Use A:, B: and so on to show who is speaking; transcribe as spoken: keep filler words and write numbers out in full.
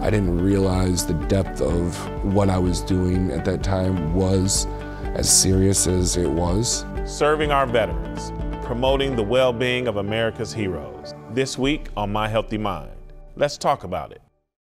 A: I didn't realize the depth of what I was doing at that time was as serious as it was.
B: Serving our veterans, promoting the well-being of America's heroes. This week on My Healthy Mind, let's talk about it.